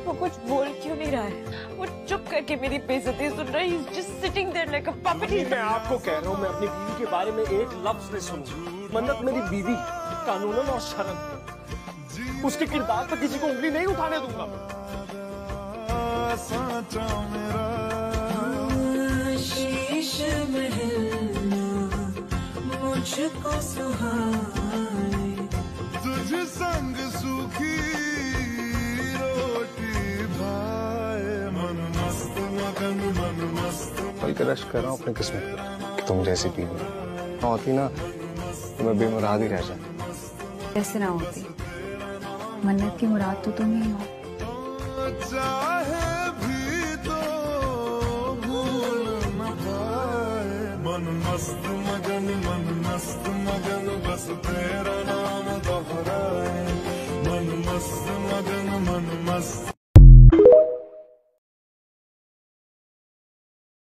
वो कुछ बोल क्यों नहीं रहा है? वो चुप करके मेरी बेइज्जती सुन रहा है। He's just sitting there like a puppet. मैं आपको कह रहा हूँ, मैं अपनी बीवी के बारे में एक लफ्ज नहीं सुनूंगा। मन्नत मेरी बीवी, कानूनन और शरन, उसके किरदार पर किसी को उंगली नहीं उठाने दूंगा। शीश महल मुझको सुहाए, तुझ संग सूखी रोटी भाए, मन मस्त मगन मन मस्त। बल्कि रश कर रहा हूँ अपनी किस्मत पर, तुम जैसी बीवी होती ना तो मैं बेमुराद ही रह जाता। कैसे ना होती, मन्नत की मुराद तो तुम ही हो। चाहे भी तो भूल न पाए, मन मस्त मगन बस तेरा नाम दोहराए, मन मस्त मगन मन मस्त।